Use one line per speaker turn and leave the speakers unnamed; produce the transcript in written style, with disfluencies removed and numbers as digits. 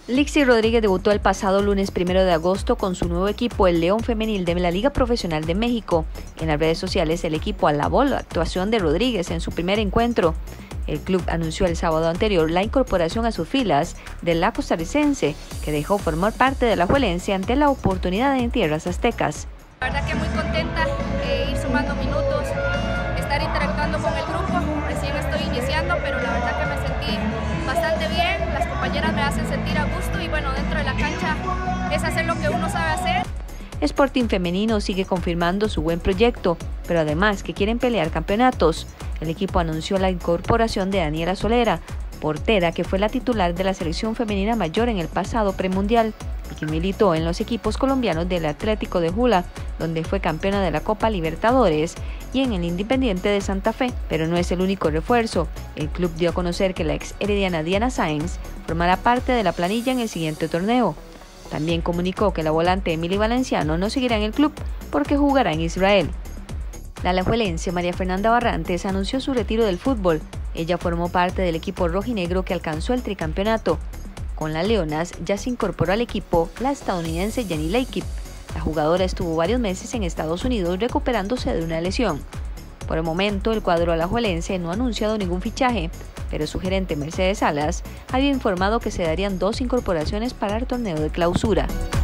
Lixi Rodríguez debutó el pasado lunes 1 de agosto con su nuevo equipo, el León Femenil de la Liga Profesional de México. En las redes sociales, el equipo alabó la actuación de Rodríguez en su primer encuentro. El club anunció el sábado anterior la incorporación a sus filas de la costarricense, que dejó formar parte de la Juelense ante la oportunidad en tierras aztecas.
La verdad que muy contenta de ir sumando minutos, estar interactuando con el grupo. Recién estoy iniciando, pero la verdad que me sentí bastante bien. Las compañeras me hacen sentir a gusto y bueno, dentro de la cancha es hacer lo que uno sabe hacer.
Sporting Femenino sigue confirmando su buen proyecto, pero además que quieren pelear campeonatos. El equipo anunció la incorporación de Daniela Solera, portera que fue la titular de la selección femenina mayor en el pasado premundial y que militó en los equipos colombianos del Atlético de Jula, donde fue campeona de la Copa Libertadores, y en el Independiente de Santa Fe. Pero no es el único refuerzo. El club dio a conocer que la ex herediana Diana Sáenz formará parte de la planilla en el siguiente torneo. También comunicó que la volante Emily Valenciano no seguirá en el club porque jugará en Israel. La alajuelense María Fernanda Barrantes anunció su retiro del fútbol. Ella formó parte del equipo rojinegro que alcanzó el tricampeonato. Con las Leonas ya se incorporó al equipo la estadounidense Jenny Lakip. La jugadora estuvo varios meses en Estados Unidos recuperándose de una lesión. Por el momento, el cuadro alajuelense no ha anunciado ningún fichaje, pero su gerente Mercedes Salas había informado que se darían 2 incorporaciones para el torneo de clausura.